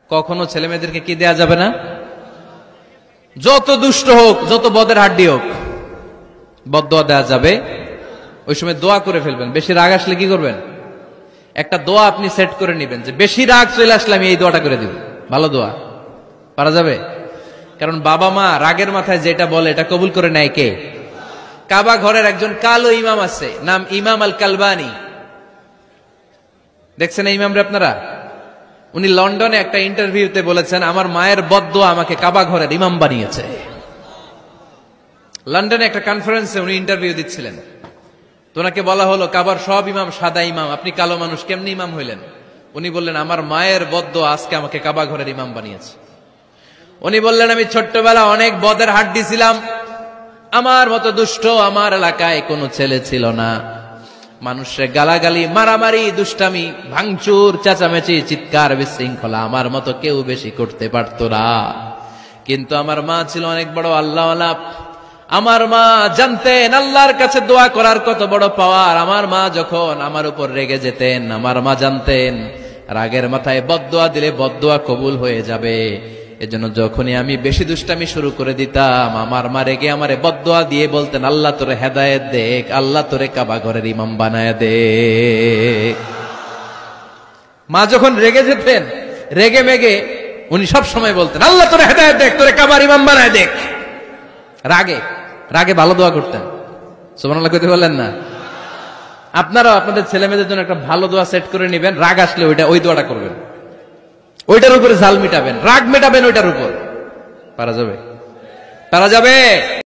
কখনো ছেলে মেয়েদেরকে কি দেয়া যাবে না? যত দুষ্ট হোক, যত বদের হাড্ডি হোক, বদদোয়া দেয়া যাবে। ওই সময় দোয়া করে ফেলবেন। বেশি রাগ আসলে কি করবেন? একটা দোয়া আপনি সেট করে নেবেন যে বেশি রাগ চলে আসলে আমি এই দোয়াটা করে দিব। ভালো দোয়া পারা যাবে। কারণ বাবা মা রাগের মাথায় যেটা বলে এটা কবুল করে নেয় কে? কাবা ঘরের একজন কালো ইমাম আছে, নাম ইমাম আল কালবানি। দেখছেন এই ইমামরে আপনারা? উনি লন্ডনে একটা ইন্টারভিউতে বলেছেন, আমার মায়ের বদদোয়া আমাকে কাবা ঘরের ইমাম বানিয়েছে। লন্ডনে একটা কনফারেন্সে উনি ইন্টারভিউ দিচ্ছিলেন। তো ওনাকে বলা হলো, কাবার সব ইমাম সাদা ইমাম, আপনি কালো মানুষ, কেমনি ইমাম হইলেন? উনি বললেন, আমার মায়ের বদদোয়া আজকে আমাকে কাবা ঘরের ইমাম বানিয়েছে। উনি বললেন, আমি ছোট্টবেলা অনেক বদের হাড্ডি ছিলাম, আমার মতো দুষ্ট আমার এলাকায় কোনো ছেলে ছিল না। মানুষের গালাগালি, মারামারি, দুষ্টামি, ভাঙচুর, চেঁচামেচি, চিৎকার, বিশৃঙ্খলা আমার মতো কেউ বেশি করতে পারতো না। কিন্তু আমার মা ছিল অনেক বড় আল্লাহওয়ালা। আমার মা জানতেন আল্লাহর কাছে দোয়া করার কত বড় পাওয়ার। আমার মা যখন আমার উপর রেগে যেতেন, আমার মা জানতেন রাগের মাথায় বদদোয়া দিলে বদদোয়া কবুল হয়ে যাবে। এজন্য যখনই আমি বেশি দুষ্টামি শুরু করে দিতাম, আমার মা রেগে আমারে বদদোয়া দিয়ে বলতেন, আল্লাহ তোরে হেদায়েত দেখ, আল্লাহ তোরে কাবা ঘরের ইমাম বানায় দে। মা যখন রেগে যেতেন, রেগে মেগে উনি সব সময় বলতেন, আল্লাহ তোরে হেদায়েত দেখ, তোরে কাবার ইমাম বানায় দেখ। রাগে রাগে ভালো দোয়া করতেন। সুবহানাল্লাহ কইতে বললেন না? আপনারাও আপনাদের ছেলে মেয়েদের জন্য একটা ভালো দোয়া সেট করে নেবেন। রাগ আসলে ওই দোয়াটা করবেন, ওইটার উপরে ঝাল মিটাবেন, রাগ মেটাবেন ওইটার উপর। পারা যাবে? পারা যাবে?